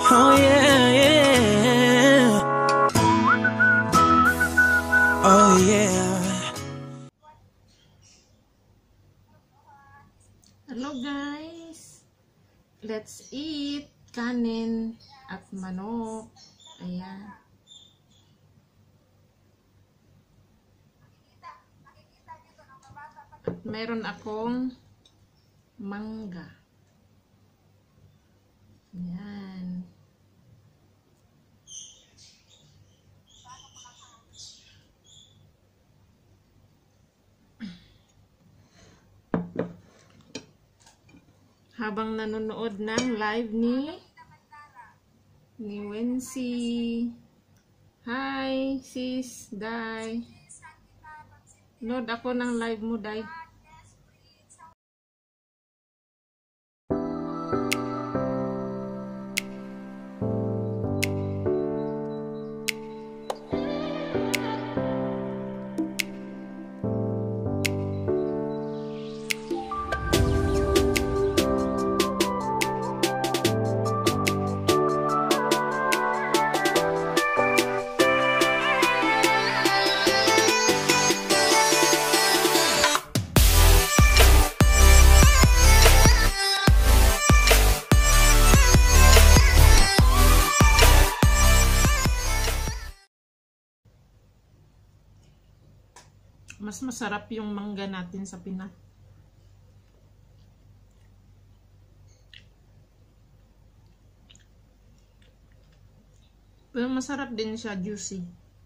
Oh yeah, yeah. Oh yeah. Hello guys. Let's eat kanin at manok. Ayan. At meron akong mangga. Ayan. Habang nanonood ng live ni Wency. Hi, sis, Day. Nood ako ng live mo, Day. Mas masarap yung mangga natin sa Pinas. Pero masarap din siya, juicy.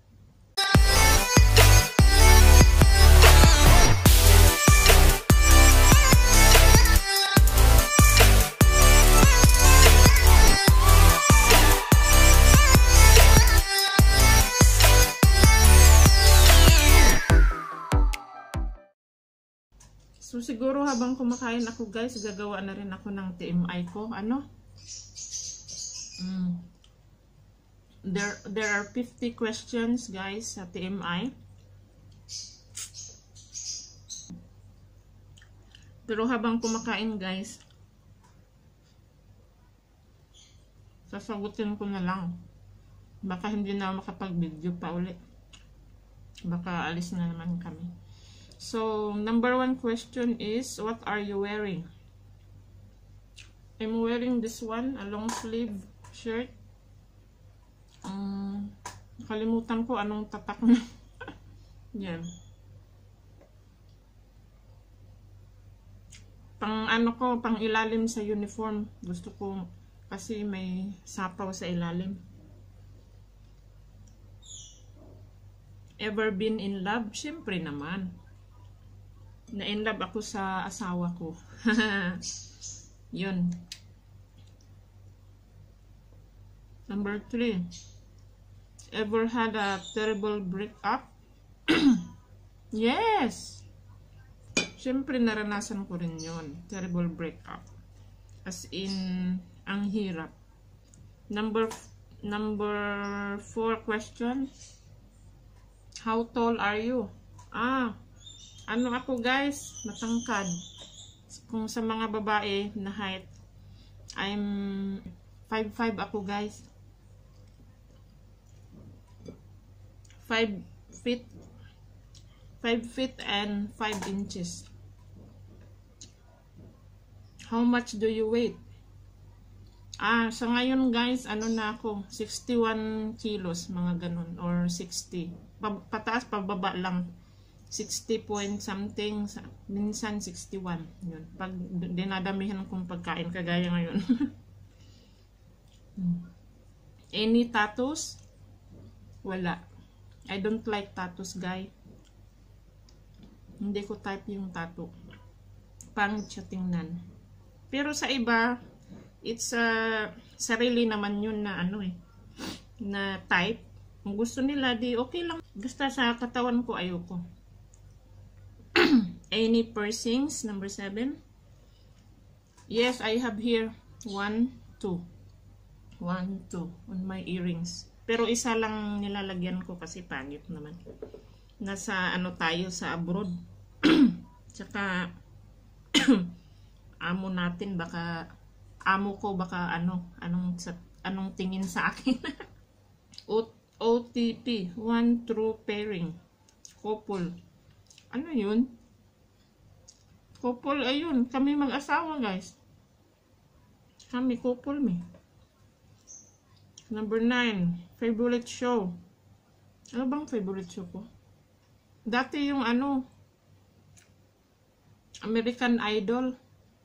So siguro habang kumakain ako guys, gagawa na rin ako ng TMI ko. Ano? There are 50 questions guys sa TMI. Pero habang kumakain guys, sasagutin ko na lang. Baka hindi na makapag-video pa ulit. Baka alis na naman kami. So, number 1 question is, what are you wearing? I'm wearing this one, a long sleeve shirt. Nakalimutan ko anong tatak na. Yan. Pang ano ko, pang ilalim sa uniform. Gusto ko kasi may sapaw sa ilalim. Ever been in love? Siyempre naman. Na-in love ako sa asawa ko. Yun. Number 3. Ever had a terrible breakup? Yes! Siyempre naranasan ko rin yun. Terrible breakup. As in, ang hirap. Number 4 question. How tall are you? Ano ako guys, matangkad. Kung sa mga babae na height, I'm 5'5" ako guys. 5 feet and 5 inches. How much do you weigh? Sa ngayon guys, ano na ako, 61 kilos, mga ganun, or 60. Pataas, pababa lang. 60 point something, minsan 61. Yun. Pag dinadamihan kong pagkain, kagaya ngayon. Any tattoos? Wala. I don't like tattoos, guys. Hindi ko type yung tattoo. Pangit siya tingnan. Pero sa iba, it's sarili naman yun na ano na type. Kung gusto nila, di okay lang. Basta sa katawan ko, ayoko. Any piercings? Number 7. Yes, I have here 1, 2 on my earrings. Pero isa lang nilalagyan ko kasi pangit naman. Nasa ano tayo sa abroad. Tsaka amo natin baka amo ko baka anong anong tingin sa akin. OTP, one true pairing. Couple. Ano yun? Couple, ayun. Kami mag-asawa, guys. Kami couple, me. Number 9, favorite show. Ano bang favorite show ko? Dati yung ano, American Idol.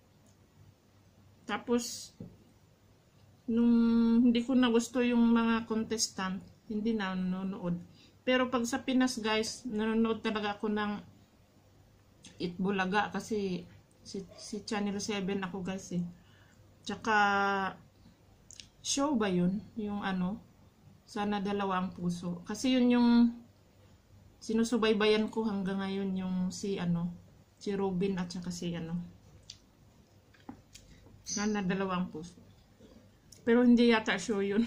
Tapos, nung hindi ko na gusto yung mga contestant, hindi na nanonood. Pero pag sa Pinas, guys, nanonood talaga ako ng Itbulaga kasi si Channel 7 ako, guys, eh. Tsaka show ba yun? Yung ano, Sana Dalawa ang Puso. Kasi yun yung sinusubaybayan ko hanggang ngayon, yung si Robin at saka si Sana Dalawa ang Puso. Pero hindi yata show yun.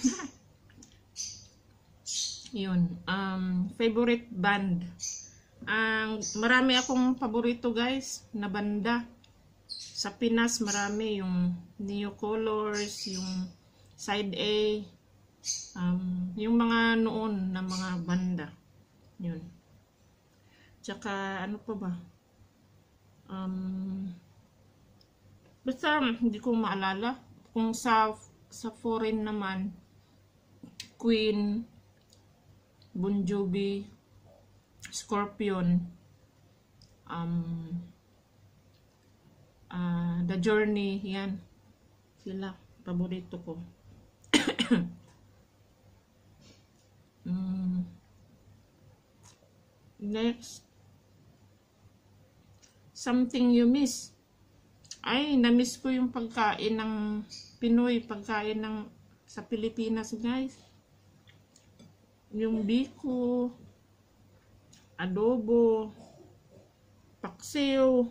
Yun. Favorite band. Marami akong paborito, guys, na banda. Sa Pinas, marami yung Neo Colors, yung Side A, yung mga noon na mga banda. Yun. Tsaka, ano pa ba? Basta, hindi ko maalala. Kung sa foreign naman, Queen, Bon Jovi, Scorpion, The Journey, yan. Sila, paborito ko. Next. Something you miss. Ay, na-miss ko yung pagkain ng Pinoy, pagkain ng sa Pilipinas, guys. Yung biko, adobo, paksiw,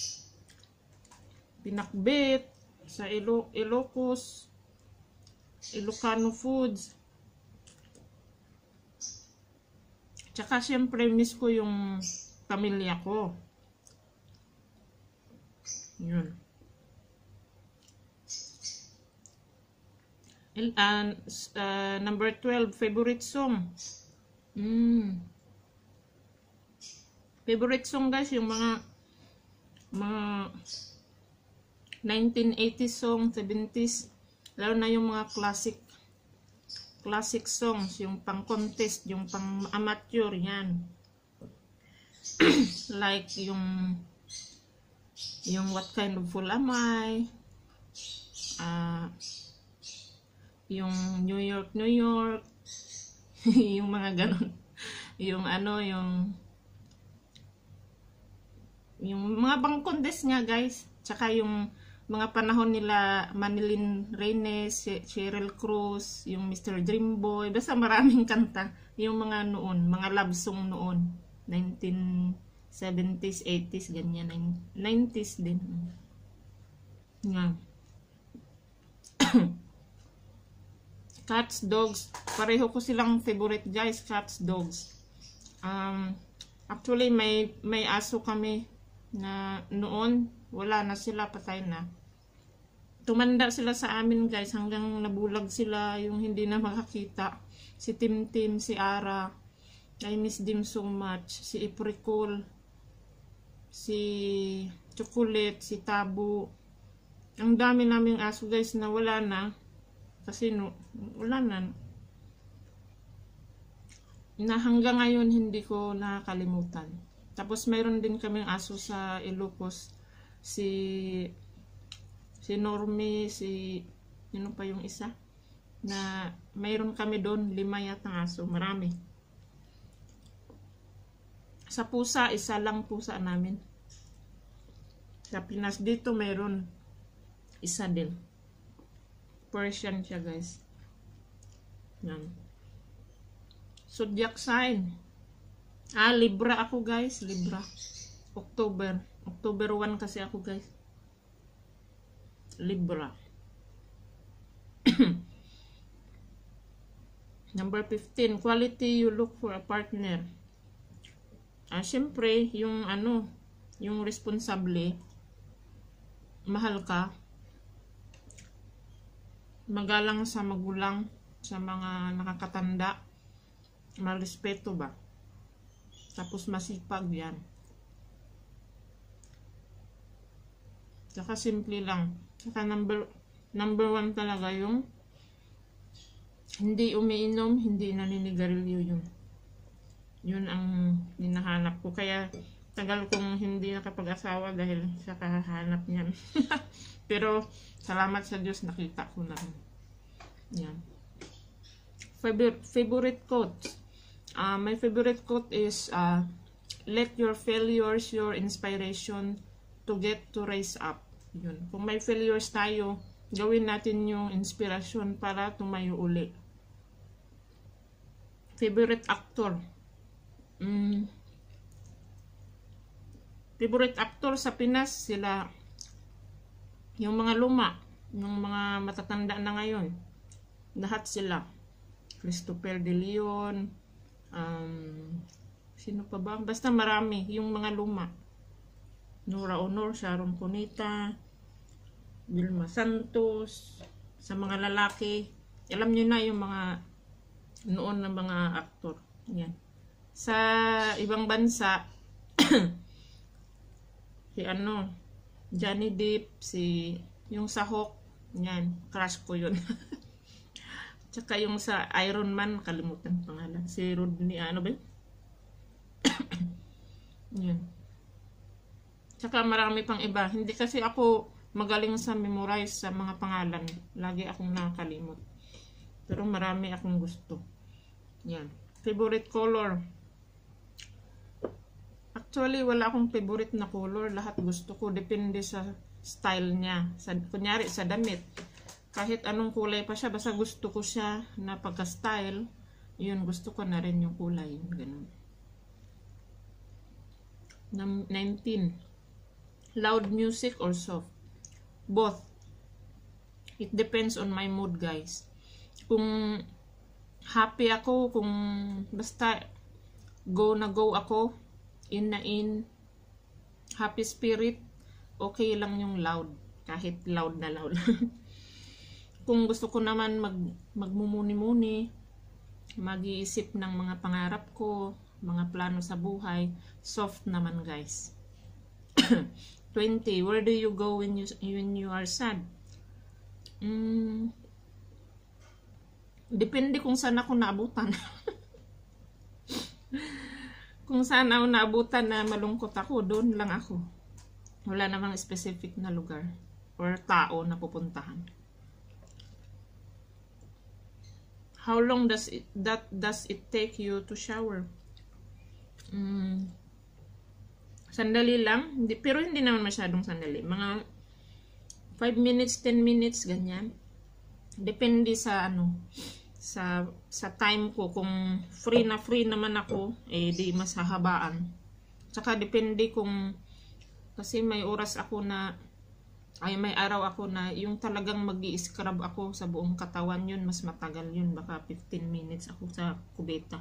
pinakbet, sa Ilocos, Ilocano foods. Tsaka syempre miss ko yung pamilya ko. Yun. Number 12, favorite song. Favorite song, guys, yung mga 1980s song, 70s, lalo na yung mga classic songs, yung pang contest, yung pang amateur, yan. Like yung What Kind of Fool Am I, yung New York, yung mga ganon, yung yung mga pang contest nga, guys. Tsaka yung mga panahon nila Manilyn Reynes, Cheryl Cruz, yung Mr. Dreamboy, basta maraming kanta. Yung mga noon, mga love song noon, 1970s, 80s, ganyan, 90s din. Nga. Cats, dogs, pareho ko silang favorite, guys, cats, dogs. Actually, may aso kami na noon, wala na sila, patay na. Tumanda sila sa amin, guys, hanggang nabulag sila, yung hindi na makakita. Si Tim, si Ara, I miss them so much. Si Apricol, si Chocolate, si Tabo. Ang dami naming aso, guys, na wala na. Kasi wala na. Na hanggang ngayon hindi ko nakakalimutan. Tapos mayroon din kaming aso sa Ilocos. Si Normie, yun pa yung isa. Na mayroon kami doon, 5 yatang aso. Marami. Sa pusa, isa lang pusa namin. Sa Pinas dito mayroon isa din. Persian siya, guys. Yan. Zodiac sign. Libra ako, guys. Libra. October 1 kasi ako, guys. Libra. Number 15. Quality you look for a partner. Siyempre, yung yung responsable, mahal ka, magalang sa magulang, sa mga nakakatanda, marespeto ba. Tapos masipag yan. Saka simple lang. Saka number one talaga yung hindi umiinom, hindi naninigarilyo yun. Yun ang hinahanap ko. Kaya tagal kong hindi nakapag-asawa dahil sa kahanap niyan. Pero salamat sa Diyos, nakita ko na rin. Yan. Favorite quote. My favorite quote is, let your failures your inspiration to get to rise up. Yun. Kung may failures tayo, gawin natin yung inspirasyon para tumayo uli. Favorite actor. Favorite actor sa Pinas, sila yung mga luma, yung mga matatanda na ngayon. Lahat sila. Christopher De Leon, sino pa ba? Basta marami, yung mga luma. Nora Honor, Sharon Cunita, Vilma Santos, sa mga lalaki. Alam nyo na yung mga noon na mga aktor. Yan. Sa ibang bansa, si Johnny Depp, yung sa Hawk, yan, crush ko yun. Tsaka yung sa Iron Man, kalimutan pangalan. Si Rodney, ano ba? Yan. Tsaka marami pang iba. Hindi kasi ako magaling sa memorize sa mga pangalan. Lagi akong nakakalimot. Pero marami akong gusto. Yan. Favorite color. Actually, wala akong favorite na color. Lahat gusto ko. Depende sa style niya. Kunyari, sa damit. Kahit anong kulay pa siya, basta gusto ko siya na pagka-style, yun, gusto ko na rin yung kulay. Ganun. 19. Loud music or soft? Both. It depends on my mood, guys. Kung happy ako, kung basta go na go ako, in na in, happy spirit, okay lang yung loud. Kahit loud na loud. Kung gusto ko naman magmumuni-muni, mag-iisip ng mga pangarap ko, mga plano sa buhay, soft naman, guys. 20. Where do you go when you are sad? Depende kung saan ako naabutan. Kung saan ako naabutan na malungkot ako, doon lang ako. Wala namang specific na lugar or tao na pupuntahan. How long does it take you to shower? Sandali lang, pero hindi naman masyadong sandali. Mga 5 minutes, 10 minutes, ganyan. Depende sa sa time ko. Kung free naman ako, di mas hahabaan. Tsaka depende kung, kasi may oras ako na, may araw ako na yung talagang mag-i-scrub ako sa buong katawan, yun mas matagal yun. Baka 15 minutes ako sa kubeta.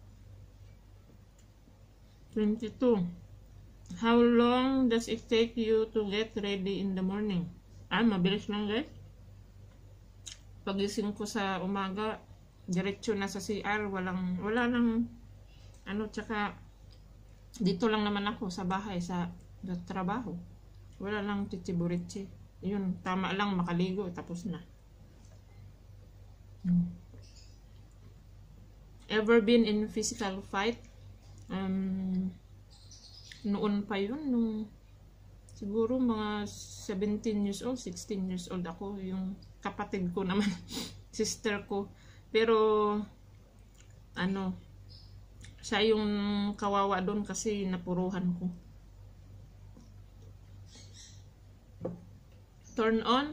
22. How long does it take you to get ready in the morning? Mabilis lang, guys. Pagising ko sa umaga, diretso na sa CR, wala nang tsaka dito lang naman ako sa bahay, sa trabaho. Wala lang titiburitsi. Yun, tama lang, makaligo, tapos na. Ever been in physical fight? Noon pa yun, nung siguro mga 17 years old, 16 years old ako, yung kapatid ko naman, sister ko. Pero, siya yung kawawa doon kasi napuruhan ko. Turn on?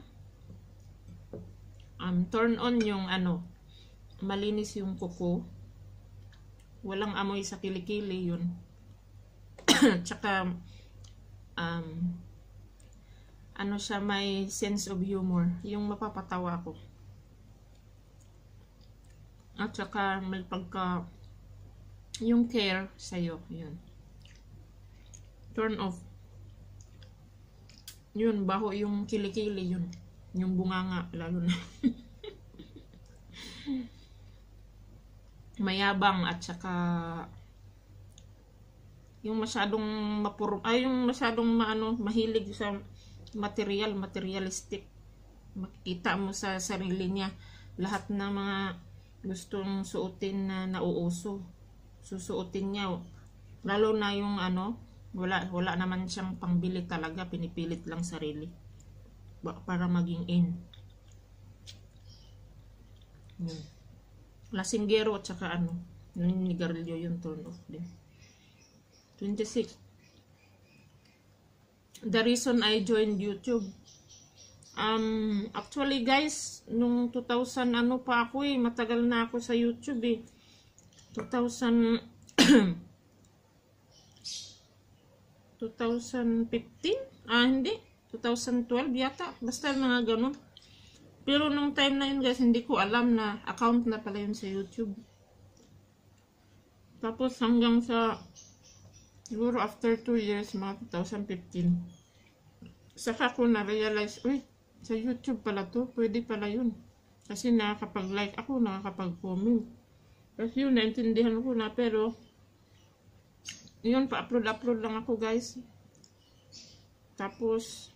Turn on yung malinis yung kuko. Walang amoy sa kilikili yun. Tsaka siya, may sense of humor, yung mapapatawa ko. At saka may pagka yung care sa'yo, yun. Turn off, yun, baho yung kilikili, yun, yung bunganga lalo na. mayabang at saka yung masyadong yung masyadong mahilig sa materialistic. Makikita mo sa sarili niya lahat ng mga gustong suotin na nauuso. Susuotin niya, lalo na yung wala naman siyang pangbili talaga, pinipilit lang sarili para maging in. Lasinggero at saka ninigarilyo yung turn off din. 26. The reason I joined YouTube. Actually guys, nung 2000 pa ako matagal na ako sa YouTube 2000 2015? Hindi. 2012 yata. Basta mga ganun. Pero nung time na yun guys, hindi ko alam na account na pala yun sa YouTube. Tapos hanggang sa siguro after 2 years, mga 2015, saka ko na-realize, uy, sa YouTube pala to, pwede pala yun. Kasi nakakapag-like ako, nakakapag-comment. Kasi yun, naintindihan ko na, pero yun, pa-upload lang ako guys. Tapos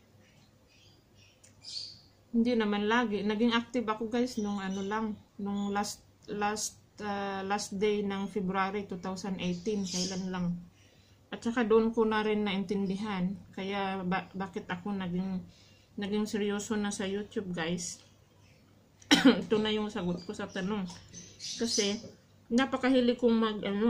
hindi naman lagi. Naging active ako guys nung nung last day ng February 2018. Kailan lang. At saka doon ko na rin naintindihan. Kaya bakit ako naging seryoso na sa YouTube guys. Ito na yung sagot ko sa tanong. Kasi napakahilig kong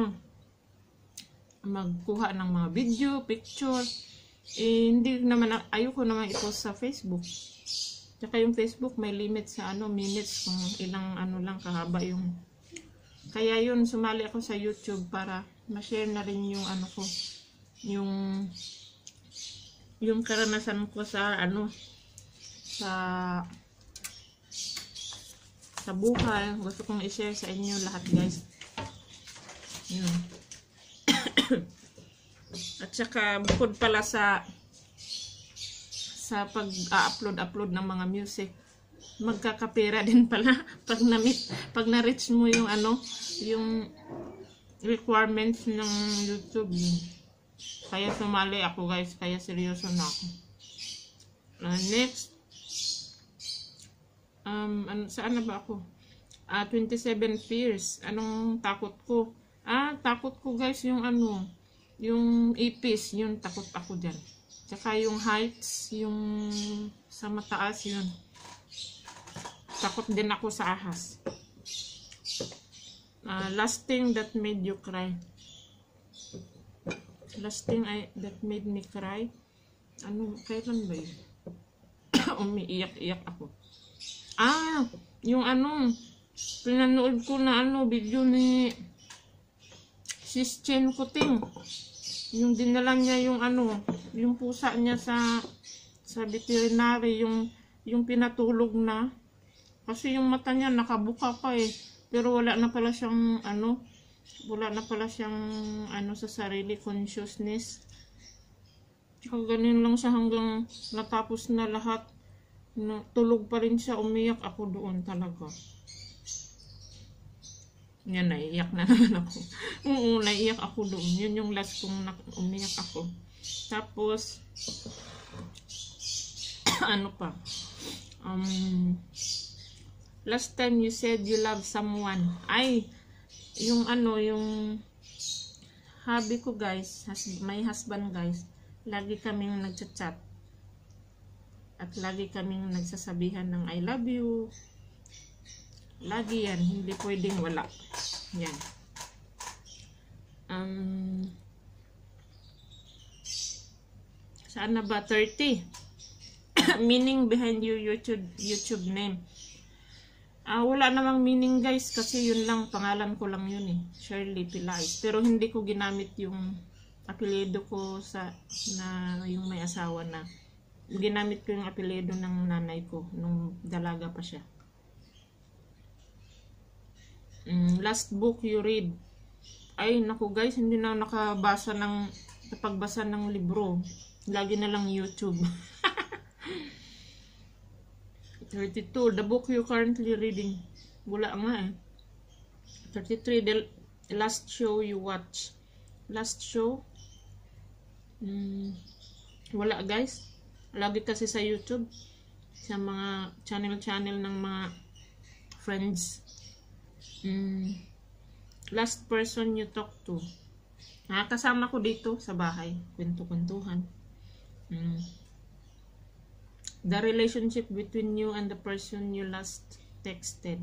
magkuha ng mga video, picture. Hindi naman, ayoko naman i-post sa Facebook. Tsaka yung Facebook may limit sa minutes kung ilang lang kahaba yung. Kaya yun, sumali ako sa YouTube para ma-share na rin yung ko, yung karanasan ko sa sa buhay. Gusto kong i-share sa inyo lahat guys. Yun. At saka bukod pala sa pag-upload ng mga music, magkakapera din pala pag na-reach mo yung yung requirements ng YouTube. Kaya sumali ako guys, kaya seryoso na ako. Next, saan na ba ako? 27 fears. Anong takot ko? Takot ko guys yung yung ipis, yung takot ako dyan. Tsaka yung heights, yung sa mataas yun. Takot din ako sa ahas. Last thing that made you cry. Last thing that made me cry. Kailan ba yun? Umiiyak-iyak ako. Yung pinanood ko na video ni Sis Chen Kuting. Yung dinala niya yung yung pusa niya sa veterinary, yung pinatulog na. Kasi yung mata niya nakabuka pa pero wala na pala siyang sa sarili, consciousness. Tsaka ganun lang siya hanggang natapos na lahat. Tulog pa rin siya, umiyak ako doon talaga. Yan, naiiyak na naman ako. Oo, naiiyak ako doon. Yun yung last kong umiyak ako. Tapos, pa? Last time you said you love someone. Yung yung hobby ko guys, my husband guys, lagi kaming nagchat-chat. At lagi kaming nagsasabihan ng I love you. Lagi yan, hindi pwedeng wala. Yan. Saan na ba? 30. Meaning behind your YouTube name. Wala namang meaning guys, kasi yun lang, pangalan ko lang yun Shirley Pelaez. Pero hindi ko ginamit yung apelyido ko na yung may asawa na. Ginamit ko yung apelyido ng nanay ko nung dalaga pa siya. Last book you read. Naku guys, hindi na napagbasa ng libro. Lagi na lang YouTube. 32. The book you currently reading. Wala nga eh. 33, the last show you watch. Last show? Wala guys. Lagi kasi sa YouTube. Sa mga channel ng mga friends. Last person you talk to. Kasama ko dito sa bahay. Kwento-kwentuhan. The relationship between you and the person you last texted.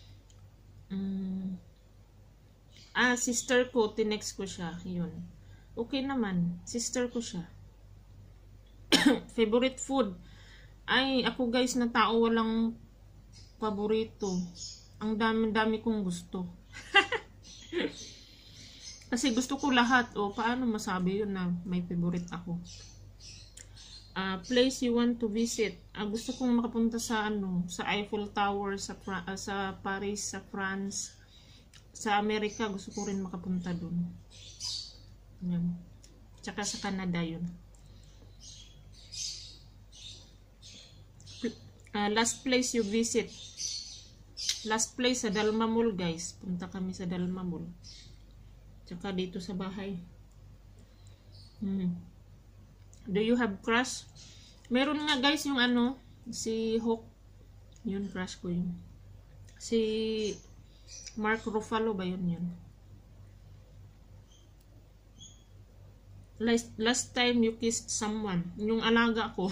Sister ko, tinext ko siya. Yun. Okay naman. Sister ko siya. Favorite food. Ay, ako guys na tao walang paborito. Ang dami-dami kong gusto. Kasi gusto ko lahat. O, paano masabi yun na may favorite ako? Place you want to visit. Gusto kong makapunta sa sa Eiffel Tower, sa Paris, sa France, sa Amerika. Gusto ko rin makapunta dun. Yan. Tsaka sa Canada yun. Last place you visit. Last place sa Dalma Mall guys. Punta kami sa Dalma Mall. Tsaka dito sa bahay. Do you have crush? Meron nga guys yung si Hawk. Yun, crush ko yun. Si Mark Ruffalo ba yun? Last time you kissed someone. Yung alaga ko.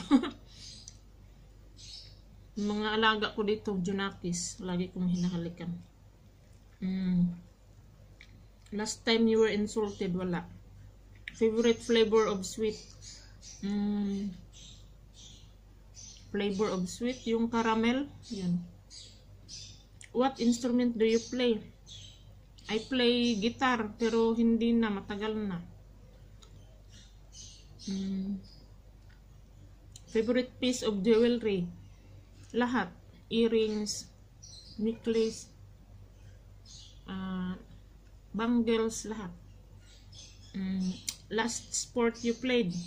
Mga alaga ko dito, Junakis. Lagi kong hinahalikan. Last time you were insulted, wala. Favorite flavor of sweet. Flavor of sweet, yung caramel. Yun. What instrument do you play? I play guitar, pero hindi na, matagal na. Favorite piece of jewelry? Lahat. Earrings, necklace, bangles, lahat. Last sport you played?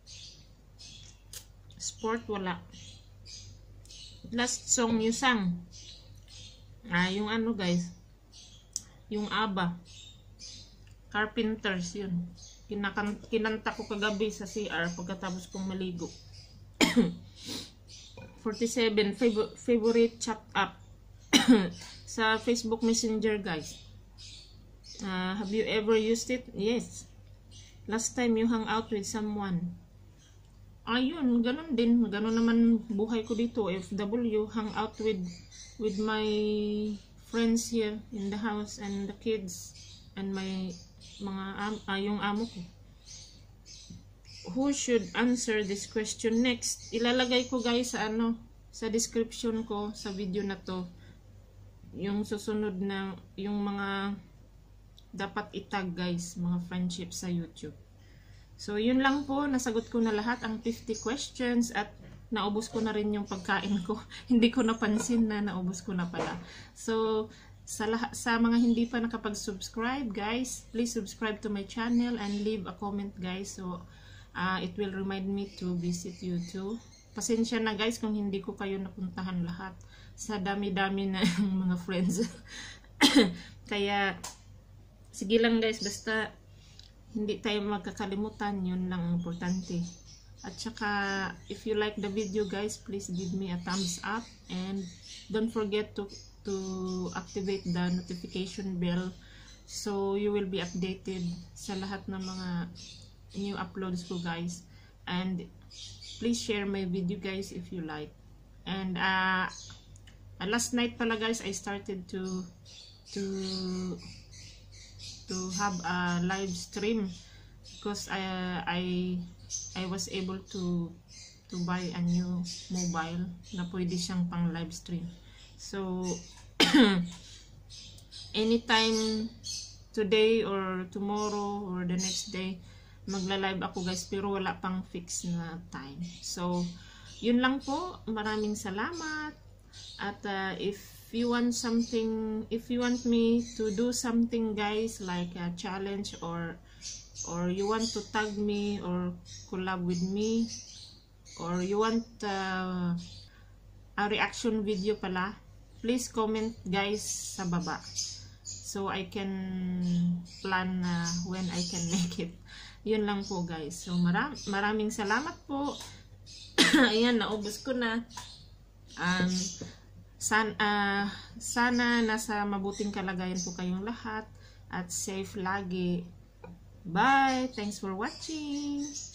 Sport, wala. Last song you sang? Yung guys, yung ABBA, Carpenters, yun. Kinanta ko kagabi sa CR pagkatapos kong maligo. 47, favorite chat app. Sa Facebook Messenger guys. Have you ever used it? Yes. Last time you hung out with someone? Ayun, ganun din. Ganun naman buhay ko dito. FW, hang out with my friends here in the house and the kids and my yung amo ko. Who should answer this question next? Ilalagay ko guys sa sa description ko sa video na to yung susunod na yung mga dapat itag guys, mga friendship sa YouTube. So yun lang po, nasagot ko na lahat ang 50 questions at naubos ko na rin yung pagkain ko. Hindi ko napansin na naubos ko na pala. So sa mga hindi pa nakapag-subscribe guys, please subscribe to my channel and leave a comment guys. So it will remind me to visit you too. Pasensya na guys kung hindi ko kayo napuntahan lahat sa dami-dami na mga friends. Kaya sige lang guys, basta hindi tayo magkakalimutan, yun lang importante. At saka if you like the video guys, please give me a thumbs up and don't forget to activate the notification bell so you will be updated sa lahat ng mga new uploads ko guys. And please share my video guys if you like. And last night pala guys, I started to have a live stream because I was able to buy a new mobile na pwede siyang pang live stream. So anytime today or tomorrow or the next day magla-live ako guys, pero wala pang fix na time. So yun lang po, maraming salamat. At if you want something, if you want me to do something guys, like a challenge or you want to tag me or collab with me, or you want a reaction video pala, please comment guys sa baba. So I can plan when I can make it. Yun lang po guys. So maraming salamat po. Ayan, naubos ko na. Sana nasa mabuting kalagayan po kayong lahat at safe lagi. Bye! Thanks for watching!